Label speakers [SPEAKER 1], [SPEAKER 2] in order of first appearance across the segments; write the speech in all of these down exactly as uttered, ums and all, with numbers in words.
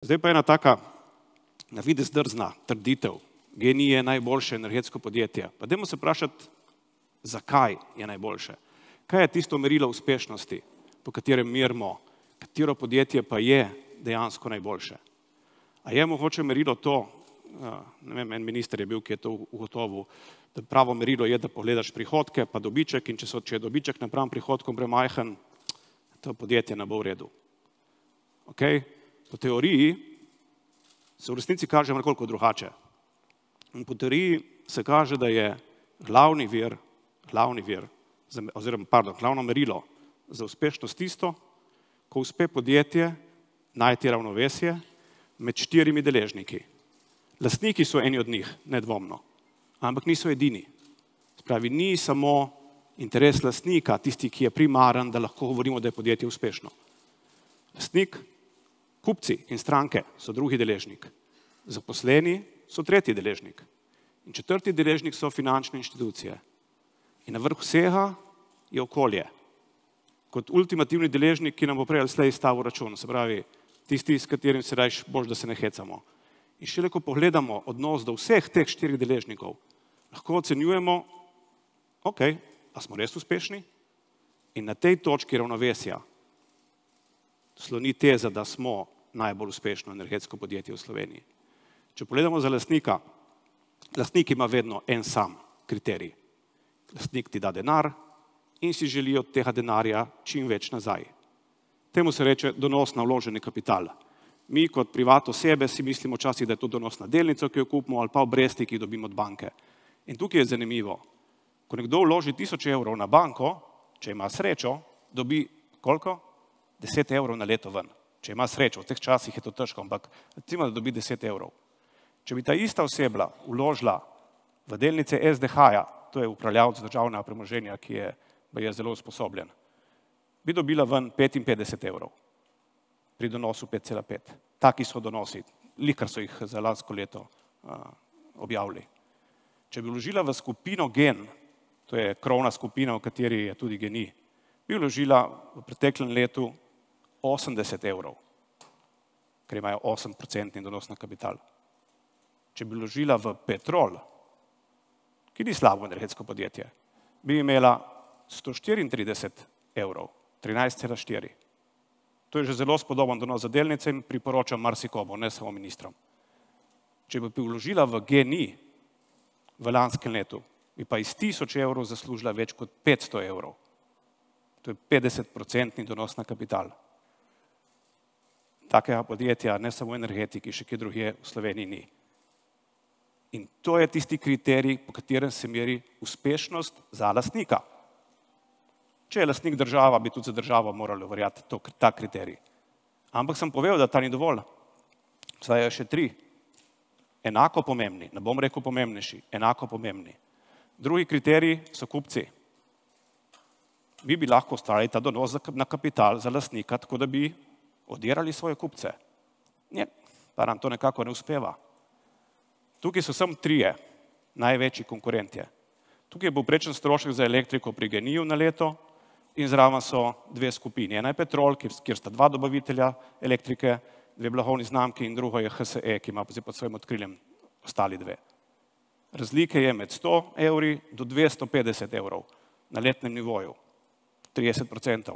[SPEAKER 1] Zdaj pa ena taka na videz drzna trditev. G N I je najboljše energetsko podjetje. Pa dajmo se vprašati, zakaj je najboljše. Kaj je tisto merilo uspešnosti, po katerem merimo, katero podjetje pa je dejansko najboljše? A je mogoče merilo to, ne vem, en minister je bil, ki je to ugotovil, da pravo merilo je, da pogledaš prihodke pa dobiček in če, so, če je dobiček napram prihodkom premajhen, to podjetje ne bo v redu. Okay? Po teoriji se v resnici kaže nekoliko drugače. In po teoriji se kaže, da je glavni vir, glavni vir, oziroma, pardon, glavno merilo za uspešnost tisto, ko uspe podjetje najti ravnovesje med štirimi deležniki. Lastniki so eni od njih, nedvomno, ampak niso edini. Spravi, ni samo interes lastnika, tisti, ki je primaren, da lahko govorimo, da je podjetje uspešno. Lastnik, kupci in stranke so drugi deležnik. Zaposleni so tretji deležnik. In četrti deležnik so finančne inštitucije. In na vrhu vsega je okolje. Kot ultimativni deležnik, ki nam bo prej ali slej stavil račun. Se pravi, tisti, s katerim se rajš boš, da se ne hecamo. In šele, ko pogledamo odnos do vseh teh štirih deležnikov, lahko ocenjujemo, ok, a smo res uspešni? In na tej točki ravnovesja sloni teza, da smo najbolj uspešno energetsko podjetje v Sloveniji. Če pogledamo za lastnika, lastnik ima vedno en sam kriterij. Lastnik ti da denar in si želi od tega denarja čim več nazaj. Temu se reče donos na vloženi kapital. Mi kot privat osebe si mislimo včasih, da je to donos na delnico, ki jo kupimo, ali pa obresti, ki jih dobimo od banke. In tukaj je zanimivo. Ko nekdo vloži tisoč evrov na banko, če ima srečo, dobi koliko? deset evrov na leto ven. Če ima srečo, v teh časih je to težko, ampak recimo, da dobi deset evrov. Če bi ta ista osebla vložila v delnice S D H-ja, to je upravljavec državnega premoženja, ki je, je zelo usposobljen, bi dobila ven petinpetdeset evrov pri donosu pet cela pet. Taki so donosi, likar so jih za lansko leto uh, objavili. Če bi vložila v skupino Gen, to je krovna skupina, v kateri je tudi G N I, bi vložila v preteklem letu osemdeset evrov, ker imajo osem procentni donos na kapital. Če bi vložila v Petrol, ki ni slabo energetsko podjetje, bi imela sto štiriintrideset evrov, trinajst cela štiri. To je že zelo spodoben donos za delnice in priporočam marsikomu, ne samo ministrom. Če bi vložila v G N I v lanskem letu, bi pa iz tisoč evrov zaslužila več kot petsto evrov. To je petdeset procentni donos na kapital. Takega podjetja, ne samo energetiki, še kje drugje v Sloveniji ni. In to je tisti kriterij, po katerem se meri uspešnost za lastnika. Če je lastnik država, bi tudi za državo morali verjati ta kriterij. Ampak sem povedal, da ta ni dovolj. Obstajajo še tri. Enako pomembni, ne bom rekel pomembnejši, enako pomembni. Drugi kriterij so kupci. Mi bi lahko ustvarili ta donos na kapital za lastnika, tako da bi odirali svoje kupce. Ne, pa nam to nekako ne uspeva. Tukaj so samo trije največji konkurentje. Tukaj je povprečen strošek za elektriko pri G N I-ju na leto in zraven so dve skupini. Ena je Petrol, kjer sta dva dobavitelja elektrike, dve blagovni znamki in drugo je H S E, ki ima pod svojim odkriljem ostali dve. Razlike je med sto evri do dvesto petdeset evrov na letnem nivoju. trideset procentov.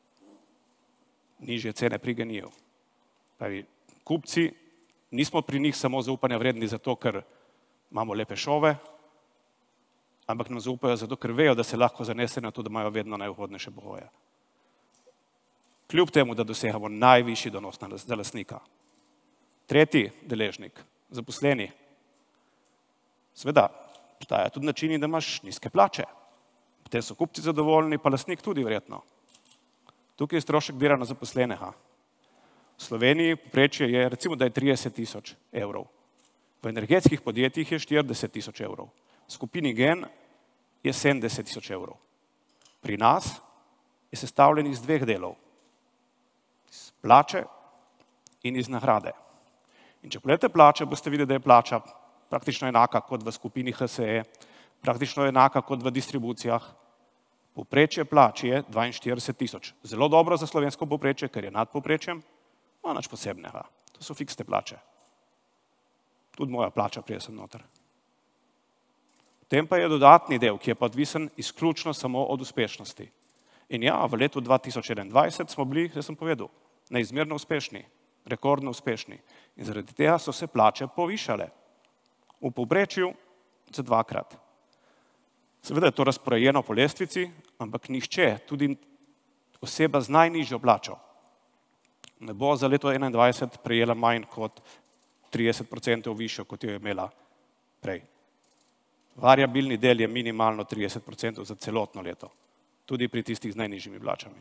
[SPEAKER 1] Nižje cene pri G N I-ju. Pravi, kupci, nismo pri njih samo zaupanja vredni zato, ker imamo lepe šove, ampak nam zaupajo zato, ker vejo, da se lahko zanesejo na to, da imajo vedno najugodnejše pogoje. Kljub temu, da dosegamo najvišji donos za lastnika. Tretji deležnik, zaposleni. Seveda, obstajajo tudi načini, da imaš nizke plače. Potem so kupci zadovoljni, pa lastnik tudi verjetno. Tukaj je strošek dela na zaposlenega. V Sloveniji povprečje je, recimo, da je trideset tisoč evrov. V energetskih podjetjih je štirideset tisoč evrov. V skupini Gen je sedemdeset tisoč evrov. Pri nas je sestavljen iz dveh delov. Iz plače in iz nagrade. In če pogledate plače, boste videli, da je plača praktično enaka kot v skupini H S E, praktično enaka kot v distribucijah. Povprečje plač je dvainštirideset tisoč. Zelo dobro za slovensko povprečje, ker je nad povprečjem, a nič posebnega. To so fiksne plače. Tudi moja plača prije sem noter. Potem pa je dodatni del, ki je pa odvisen izključno samo od uspešnosti. In ja, v letu dva tisoč enaindvajset smo bili, jaz sem povedal, neizmerno uspešni, rekordno uspešni. In zaradi tega so se plače povišale. V povprečju za dvakrat. Seveda je to razporejeno po lestvici, ampak nihče, tudi oseba z najnižjo plačo, ne bo za leto enaindvajset prejela manj kot trideset procentov višjo, kot jo je imela prej. Variabilni del je minimalno trideset procentov za celotno leto, tudi pri tistih z najnižjimi plačami.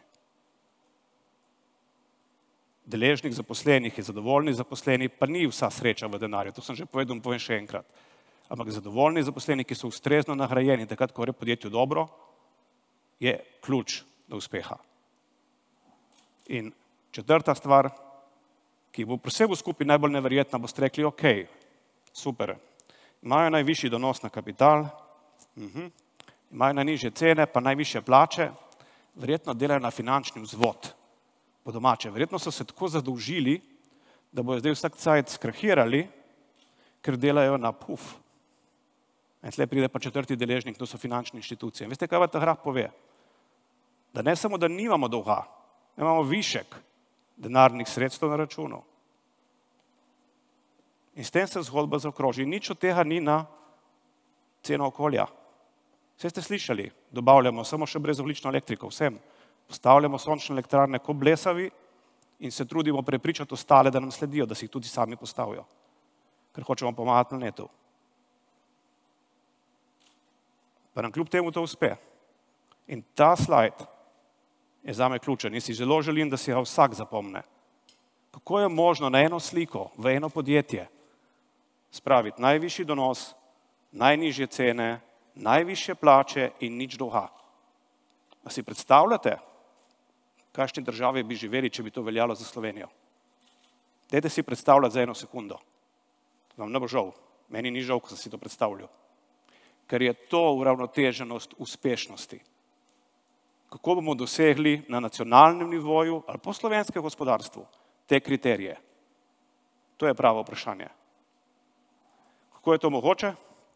[SPEAKER 1] Deležnik zaposlenih je zadovoljni zaposleni, pa ni vsa sreča v denarju, to sem že povedal, povem še enkrat. Ampak zadovoljni zaposleni, ki so ustrezno nagrajeni, takrat, ko gre podjetju dobro, je ključ do uspeha. In četrta stvar, ki bo pri vsemu skupaj najbolj neverjetna, boste rekli, ok, super, imajo najvišji donos na kapital, uh-huh. imajo najnižje cene, pa najvišje plače, verjetno delajo na finančni vzvod, po domače. Verjetno so se tako zadolžili, da bojo zdaj vsak cajt skrahirali, ker delajo na puf. In tle pride pa četrti deležnik, to so finančne inštitucije. Veste, kaj pa ta graf pove? Da ne samo, da nimamo dolga, imamo višek denarnih sredstev na računu. In s tem se zgodba zaokroži. Nič od tega ni na ceno okolja. Vse ste slišali, dobavljamo samo še brezogljično elektriko, vsem. Postavljamo sončne elektrarne kot blesavi in se trudimo prepričati ostale, da nam sledijo, da si jih tudi sami postavijo. Ker hočemo pomagati planetu. Pa nam kljub temu to uspe. In ta slajd je zame ključen in si zelo želim, da si ga vsak zapomne. Kako je možno na eno sliko, v eno podjetje, spraviti najvišji donos, najnižje cene, najvišje plače in nič dolga. A si predstavljate, v kakšni državi bi živeli, če bi to veljalo za Slovenijo? Dajte si predstavljati za eno sekundo. Vam ne bo žal, meni ni žal, ko sem si to predstavljal. Ker je to uravnoteženost uspešnosti. Kako bomo dosegli na nacionalnem nivoju ali po slovenskem gospodarstvu te kriterije? To je pravo vprašanje. Kako je to mogoče?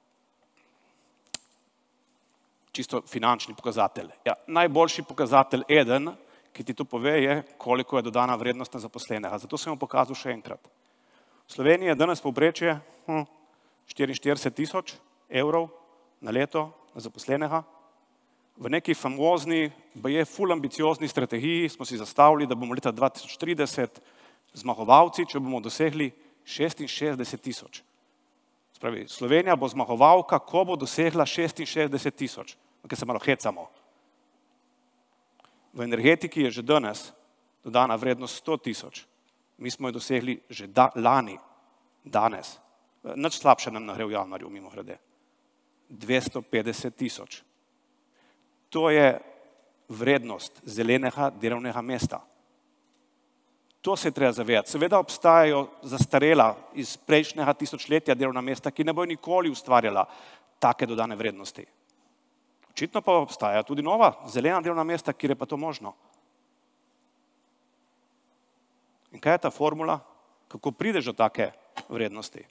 [SPEAKER 1] Čisto finančni pokazatelj. Ja, najboljši pokazatelj eden, ki ti to pove, je, koliko je dodana vrednost na zaposlenega. Zato sem vam pokazal še enkrat. V Sloveniji je danes povprečje hm, štiriinštirideset tisoč evrov na leto na zaposlenega. V neki famozni, baje ful ambiciozni strategiji smo si zastavili, da bomo leta dva tisoč trideset zmagovalci, če bomo dosegli šestinšestdeset tisoč. Spravi, Slovenija bo zmagovalka, ko bo dosegla šestinšestdeset tisoč, ker se malo hecamo. V energetiki je že danes dodana vrednost sto tisoč. Mi smo jo dosegli že da, lani, danes. Nič slabše nam nagre v januarju, mimo grede. dvesto petdeset tisoč. To je vrednost zelenega delovnega mesta. To se je treba zavedati. Seveda obstajajo zastarela iz prejšnjega tisočletja delovna mesta, ki ne bojo nikoli ustvarjala take dodane vrednosti. Očitno pa obstaja tudi nova zelena delovna mesta, kjer je pa to možno. In kaj je ta formula? Kako prideš do take vrednosti?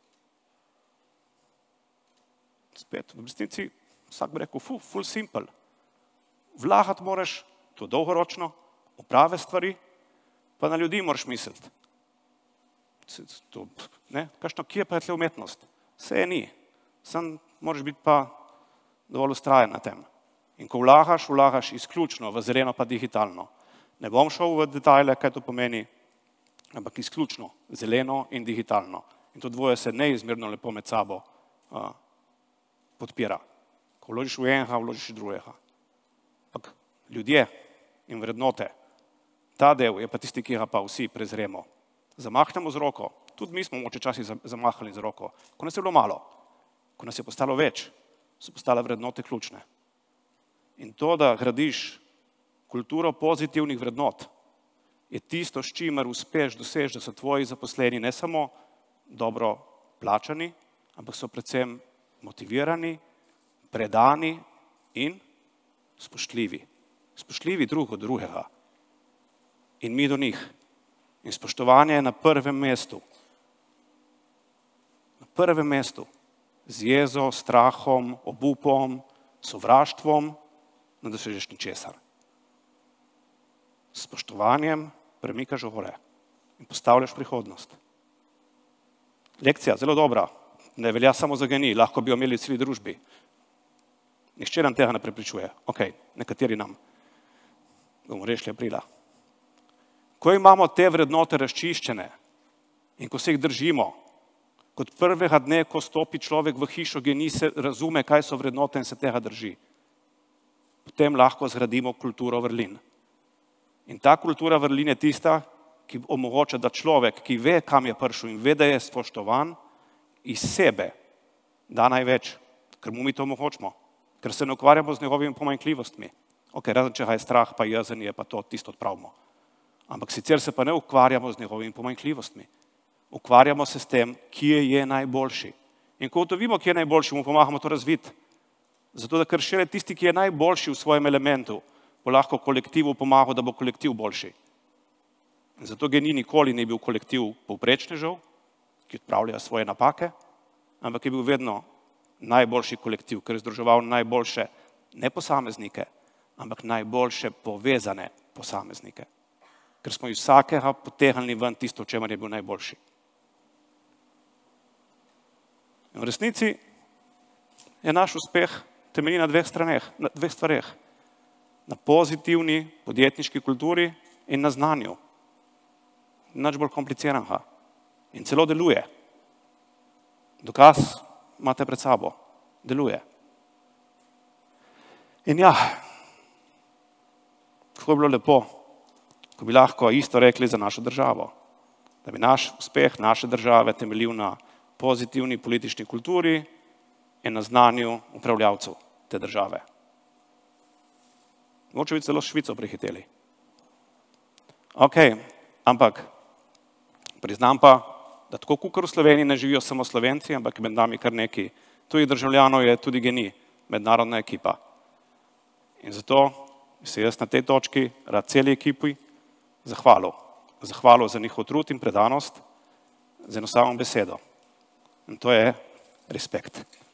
[SPEAKER 1] Spet, v resnici, vsak bi rekel, fu, full simple. Vlagati moraš, to dolgoročno, v prave stvari, pa na ljudi moraš misliti. To, ne, kakšno, kje pa je tle umetnost? Vse je ni. Sam moraš biti pa dovolj ustrajen na tem. In ko vlagaš, vlagaš izključno v zeleno pa digitalno. Ne bom šel v detajle, kaj to pomeni, ampak izključno zeleno in digitalno. In to dvoje se neizmerno lepo med sabo a, podpira. Ko vložiš v enega, vložiš v drugega. Ampak ljudje in vrednote, ta del je pa tisti, ki ga pa vsi prezremo. Zamahnemo z roko, tudi mi smo moče časi zamahali z roko, ko nas je bilo malo, ko nas je postalo več, so postale vrednote ključne. In to, da gradiš kulturo pozitivnih vrednot, je tisto, s čimer uspeš doseči, da so tvoji zaposleni ne samo dobro plačani, ampak so predvsem motivirani, predani in spoštljivi. Spoštljivi drug od drugega. In mi do njih. In spoštovanje je na prvem mestu. prvem mestu, z jezo, strahom, obupom, sovraštvom, ne dosežeš ničesar. S spoštovanjem premikaš gore in postavljaš prihodnost. Lekcija, zelo dobra, ne velja samo za genij, lahko bi jo imeli v celi družbi. Nihče nam tega ne prepričuje. Ok, nekateri nam. Bomo rešili aprila. Ko imamo te vrednote razčiščene in ko se jih držimo, kot prvega dne, ko stopi človek v hišo genij, se razume, kaj so vrednote in se tega drži. Potem lahko zgradimo kulturo vrlin. In ta kultura vrlin je tista, ki omogoča, da človek, ki ve, kam je prišel in ve, da je spoštovan, iz sebe da največ, ker mu mi to omogočimo, ker se ne ukvarjamo z njegovimi pomanjkljivostmi. Ok, razen če ga je strah, pa jezenje, pa to tisto odpravimo. Ampak sicer se pa ne ukvarjamo z njegovimi pomanjkljivostmi. Ukvarjamo se s tem, kje je najboljši. In ko ugotovimo, kje je najboljši, mu pomagamo to razviti. Zato, da ker šele tisti, ki je najboljši v svojem elementu, bo lahko kolektivu pomagal, da bo kolektiv boljši. In zato genij nikoli ni bil kolektiv povprečnežev, ki odpravljajo svoje napake, ampak je bil vedno najboljši kolektiv, ker je združeval najboljše ne posameznike, ampak najboljše povezane posameznike. Ker smo iz vsakega potegnili ven tisto, v čemer je bil najboljši. In v resnici je naš uspeh temelji na dveh straneh, na dveh stvareh. Na pozitivni podjetniški kulturi in na znanju. Nič bolj kompliciranega. In celo deluje. Dokaz imate pred sabo. Deluje. In ja, kako je bilo lepo, ko bi lahko isto rekli za našo državo. Da bi naš uspeh naše države temeljil na pozitivni politični kulturi in na znanju upravljavcev te države. Mogoče bi celo Švico prehiteli. Ok, ampak priznam pa, da tako kakor v Sloveniji ne živijo samo Slovenci, ampak med nami kar neki tujih državljanov je tudi genij, mednarodna ekipa. In zato se jaz na tej točki rad celi ekipi zahvalil. Zahvalil za njihov trud in predanost z eno samo besedo. In to je respekt.